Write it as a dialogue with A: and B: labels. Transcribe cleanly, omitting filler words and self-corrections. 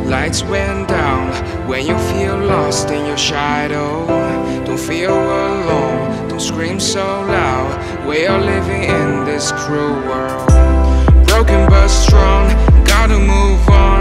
A: Lights went down when you feel lost in your shadow. Don't feel alone, don't scream so loud. We are living in this cruel world. Broken but strong, gotta move on.